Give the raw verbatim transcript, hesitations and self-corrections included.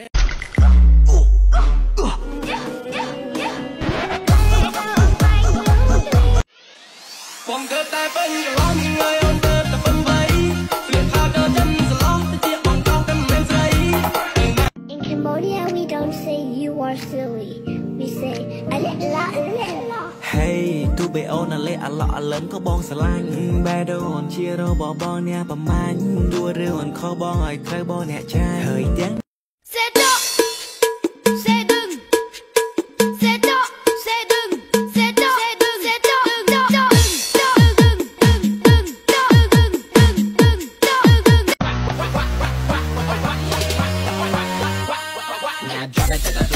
Cambodia, we don't say you are silly. We say a little lot, a little lot. Hey, tu be on a little lot, a little có bong sờ lanh. Bé đồ on chia rô bỏ bong nè bầm man. Đua rêu on kho bong ai thay bong nè cha. Hơi tiếng. Xe đọ, xe đừng, xe đọ, xe đừng, xe đọ, xe đừng, xe đọ, đọ, đọ, đọ, đừng, đừng, đừng, đọ, đừng, đừng, đừng, đọ, đừng.